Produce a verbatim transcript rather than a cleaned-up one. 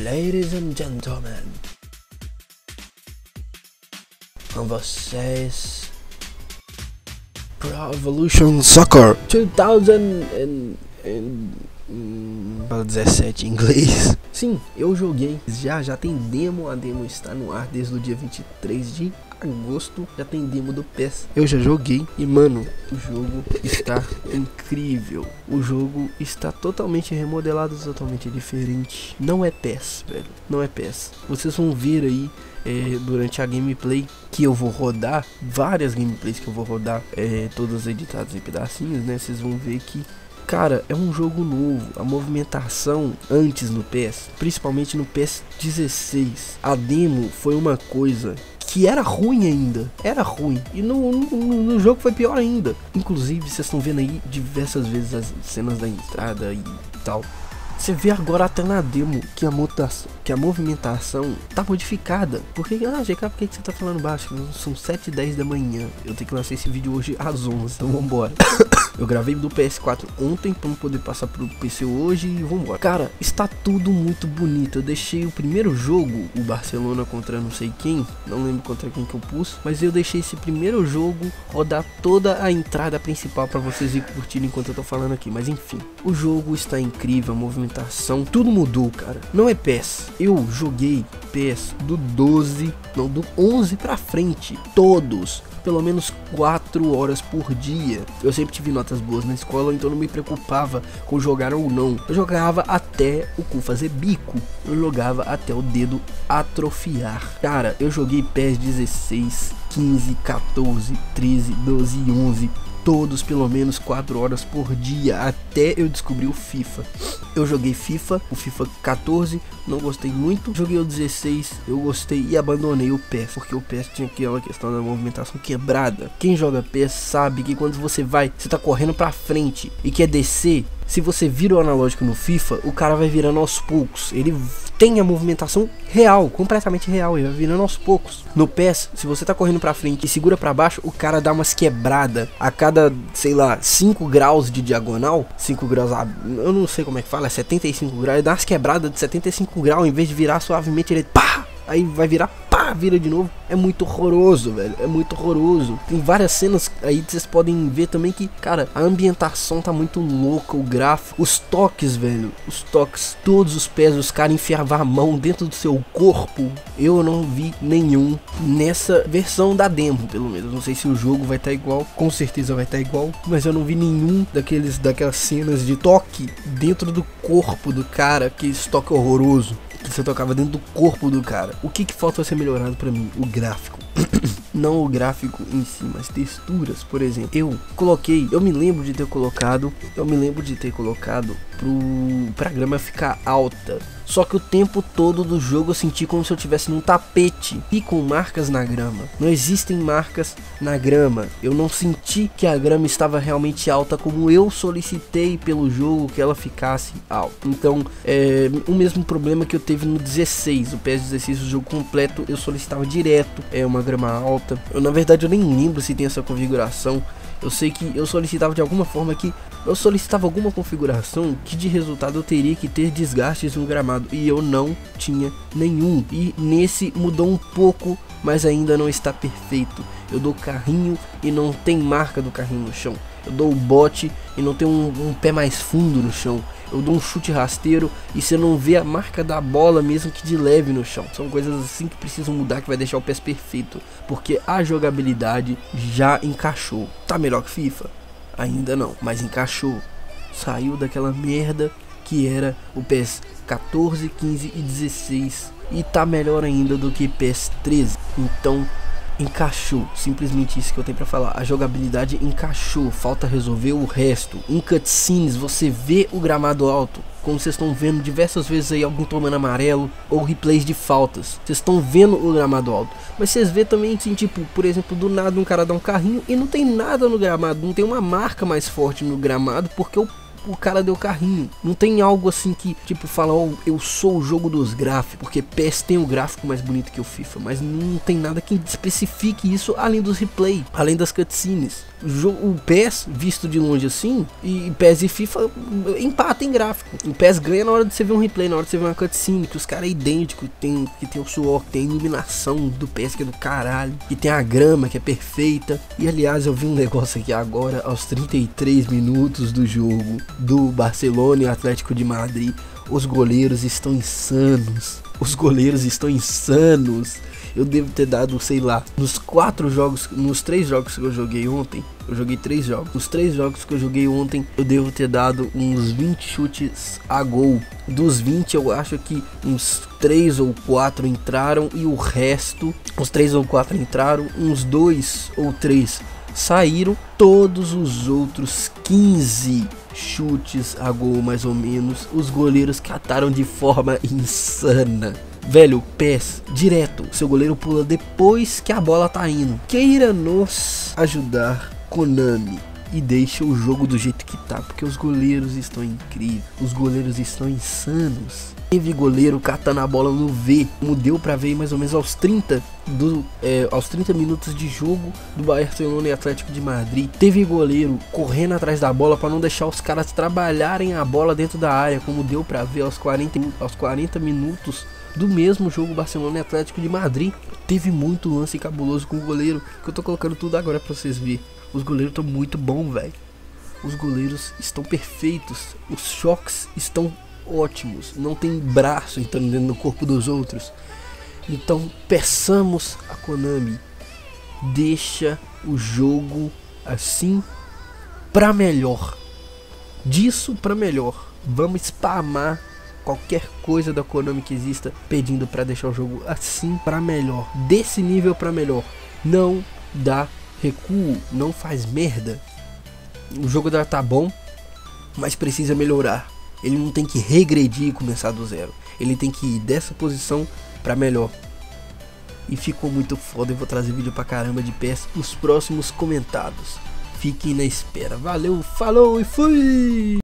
Ladies and gentlemen, com vocês, Pro Evolution Soccer dois mil e dezessete em inglês. Sim, eu joguei, já, já tem demo, a demo está no ar desde o dia vinte e três de agosto, já tem demo do P E S. Eu já joguei e mano, o jogo está incrível. O jogo está totalmente remodelado, totalmente diferente. Não é P E S, velho, não é P E S. Vocês vão ver aí é, durante a gameplay que eu vou rodar, várias gameplays que eu vou rodar, é, todas editadas em pedacinhos, né? Vocês vão ver que, cara, é um jogo novo. A movimentação antes no P E S, principalmente no P E S dezesseis, a demo foi uma coisa que era ruim ainda, era ruim, e no, no, no jogo foi pior ainda. Inclusive, vocês estão vendo aí diversas vezes as cenas da entrada e tal. Você vê agora até na demo que a, mutação, que a movimentação tá modificada. Porque, ah, G K, por que você tá falando baixo? São sete e dez da manhã. Eu tenho que lançar esse vídeo hoje às onze, então vambora. Eu gravei do P S quatro ontem pra não poder passar pro P C hoje e vambora. Cara, está tudo muito bonito. Eu deixei o primeiro jogo, o Barcelona contra não sei quem, não lembro contra quem que eu pus, mas eu deixei esse primeiro jogo rodar toda a entrada principal pra vocês ir curtindo enquanto eu tô falando aqui. Mas enfim, o jogo está incrível, a movimentação, tudo mudou, cara. Não é P E S. Eu joguei P E S do doze, não, do onze pra frente, todos. Pelo menos quatro horas por dia. Eu sempre tive notas boas na escola, então não me preocupava com jogar ou não. Eu jogava até o cu fazer bico. Eu jogava até o dedo atrofiar. Cara, eu joguei P E S dezesseis, quinze, quatorze, treze, doze e onze. Todos pelo menos quatro horas por dia, até eu descobri o FIFA. Eu joguei FIFA, o FIFA quatorze, não gostei muito. Joguei o dezesseis, eu gostei e abandonei o P E S, porque o P E S tinha aquela questão da movimentação quebrada. Quem joga P E S sabe que quando você vai, você tá correndo pra frente e quer descer, se você vira o analógico no FIFA, o cara vai virando aos poucos. Ele tem a movimentação real, completamente real, ele vai virando aos poucos. No P E S, se você tá correndo pra frente e segura pra baixo, o cara dá umas quebradas a cada, sei lá, cinco graus de diagonal. cinco graus, eu não sei como é que fala, é setenta e cinco graus. Ele dá umas quebradas de setenta e cinco graus, em vez de virar suavemente, ele pá! Aí vai virar, pá, vira de novo. É muito horroroso, velho, é muito horroroso. Tem várias cenas aí que vocês podem ver também que, cara, a ambientação tá muito louca, o gráfico, os toques, velho, os toques, todos os pés, os caras enfiavam a mão dentro do seu corpo. Eu não vi nenhum nessa versão da demo, pelo menos. Não sei se o jogo vai estar igual, com certeza vai estar igual, mas eu não vi nenhum daqueles, daquelas cenas de toque dentro do corpo do cara, que esse toque horroroso que você tocava dentro do corpo do cara. O que que falta ser melhorado pra mim? O gráfico. Não o gráfico em si, mas texturas, por exemplo. Eu coloquei, eu me lembro de ter colocado, eu me lembro de ter colocado pro, pra grama ficar alta. Só que o tempo todo do jogo eu senti como se eu tivesse num tapete e com marcas na grama. Não existem marcas na grama. Eu não senti que a grama estava realmente alta como eu solicitei pelo jogo que ela ficasse alta. Então, é o mesmo problema que eu teve no dezesseis. O P E S dezesseis, o jogo completo, eu solicitava direto é uma grama alta. Eu, na verdade, eu nem lembro se tem essa configuração. Eu sei que eu solicitava de alguma forma que eu solicitava alguma configuração que de resultado eu teria que ter desgastes no gramado, e eu não tinha nenhum. E nesse mudou um pouco, mas ainda não está perfeito. Eu dou carrinho e não tem marca do carrinho no chão. Eu dou o bote e não tem um, um pé mais fundo no chão. Eu dou um chute rasteiro e você não vê a marca da bola mesmo que de leve no chão. São coisas assim que precisam mudar, que vai deixar o P E S perfeito, porque a jogabilidade já encaixou. Tá melhor que FIFA? Ainda não, mas encaixou. Saiu daquela merda que era o P E S quatorze, quinze e dezesseis e tá melhor ainda do que P E S treze. Então encaixou, simplesmente isso que eu tenho pra falar. A jogabilidade encaixou, falta resolver o resto. Em cutscenes você vê o gramado alto, como vocês estão vendo diversas vezes aí, alguém tomando amarelo ou replays de faltas. Vocês estão vendo o gramado alto, mas vocês vê também assim, tipo, por exemplo, do nada um cara dá um carrinho e não tem nada no gramado, não tem uma marca mais forte no gramado, porque o o cara deu carrinho. Não tem algo assim que, tipo, fala, ó, oh, eu sou o jogo dos gráficos, porque P E S tem o gráfico mais bonito que o FIFA, mas não tem nada que especifique isso além dos replay, além das cutscenes. O, jogo, o P E S, visto de longe assim, e P E S e FIFA empatam em gráfico. O P E S ganha na hora de você ver um replay, na hora de você ver uma cutscene, que os caras é idêntico, tem, que tem o suor, que tem a iluminação do P E S que é do caralho, que tem a grama que é perfeita. E aliás, eu vi um negócio aqui agora, aos trinta e três minutos do jogo do Barcelona e Atlético de Madrid, os goleiros estão insanos. Os goleiros estão insanos. Eu devo ter dado, sei lá, nos quatro jogos, nos três jogos que eu joguei ontem, eu joguei três jogos, nos três jogos que eu joguei ontem, eu devo ter dado uns vinte chutes a gol. Dos vinte, eu acho que uns três ou quatro entraram e o resto, uns três ou quatro entraram, uns dois ou três saíram. Todos os outros quinze chutes a gol, mais ou menos, os goleiros cataram de forma insana. Velho, P E S, direto, seu goleiro pula depois que a bola tá indo. Queira nos ajudar, Konami, e deixa o jogo do jeito que tá, porque os goleiros estão incríveis, os goleiros estão insanos. Teve goleiro catando a bola no V, como deu pra ver mais ou menos aos trinta, do, é, aos trinta minutos de jogo do Barcelona e Atlético de Madrid. Teve goleiro correndo atrás da bola para não deixar os caras trabalharem a bola dentro da área, como deu pra ver aos quarenta, aos quarenta minutos do mesmo jogo Barcelona e Atlético de Madrid. Teve muito lance cabuloso com o goleiro, que eu tô colocando tudo agora pra vocês verem. Os goleiros estão muito bons, velho. Os goleiros estão perfeitos. Os choques estão ótimos. Não tem braço entrando dentro do corpo dos outros. Então peçamos a Konami, deixa o jogo assim pra melhor. Disso pra melhor. Vamos spamar qualquer coisa da Konami que exista pedindo pra deixar o jogo assim pra melhor. Desse nível pra melhor. Não dá recuo, não faz merda. O jogo já tá bom, mas precisa melhorar. Ele não tem que regredir e começar do zero. Ele tem que ir dessa posição pra melhor. E ficou muito foda. Eu vou trazer vídeo pra caramba de P E S nos próximos comentados. Fiquem na espera. Valeu, falou e fui!